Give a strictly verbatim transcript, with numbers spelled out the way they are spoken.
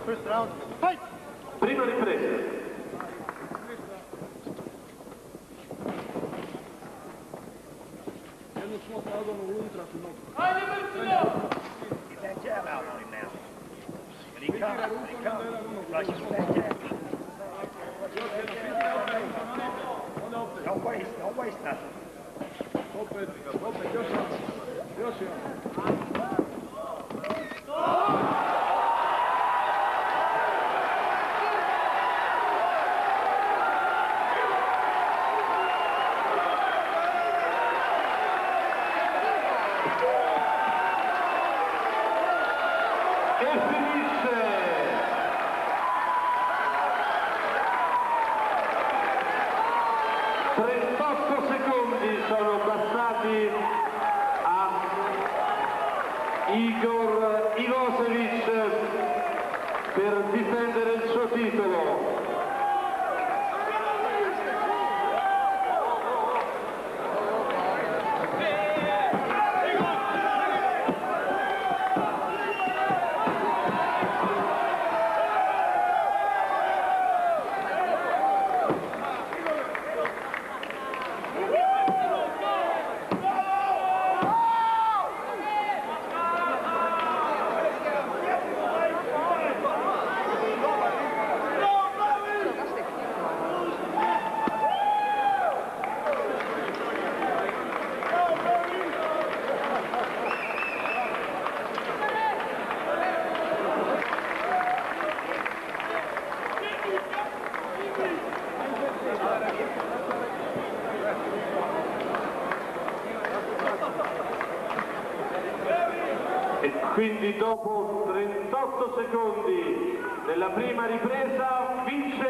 Prima ripresa. Don't waste, don't waste nothing. trentotto secondi sono passati a Igor Ivosevic per difendere il suo titolo. E quindi dopo trentotto secondi della prima ripresa vince